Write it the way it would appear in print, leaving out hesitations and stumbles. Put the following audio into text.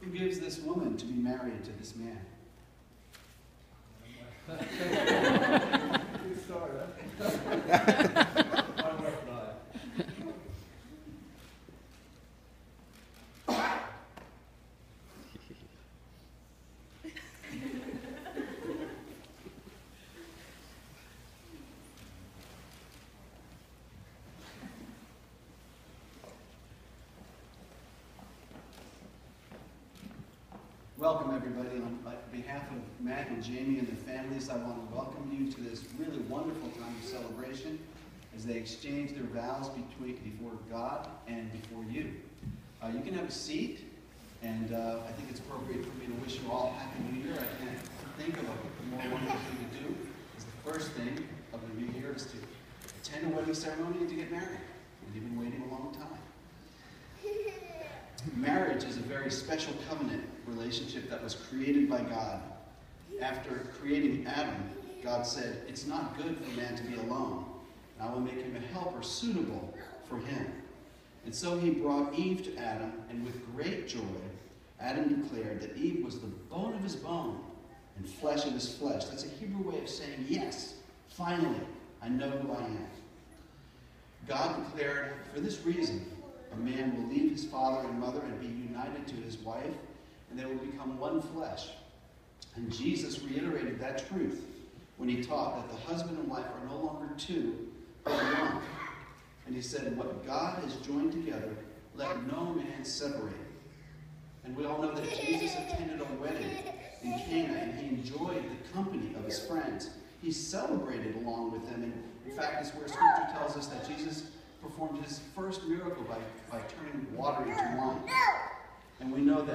Who gives this woman to be married to this man? Good start, huh? Welcome, everybody. On behalf of Matt and Jamie and their families, I want to welcome you to this really wonderful time of celebration as they exchange their vows before God and before you. You can have a seat, and I think it's appropriate for me to wish you all Happy New Year. I can't think of a more wonderful thing to do. Because the first thing of the new year is to attend a wedding ceremony and to get married. And you've been waiting a long time. Marriage is a very special covenant relationship that was created by God. After creating Adam, God said, "It's not good for man to be alone, and I will make him a helper suitable for him." And so he brought Eve to Adam, and with great joy, Adam declared that Eve was the bone of his bone and flesh of his flesh. That's a Hebrew way of saying, yes, finally, I know who I am. God declared, for this reason, a man will leave his father and mother and be united to his wife, and they will become one flesh. And Jesus reiterated that truth when he taught that the husband and wife are no longer two, but one. And he said, what God has joined together, let no man separate. And we all know that Jesus attended a wedding in Cana, and he enjoyed the company of his friends. He celebrated along with them. And in fact, it's where Scripture tells us that Jesus performed his first miracle by turning water into wine. And we know that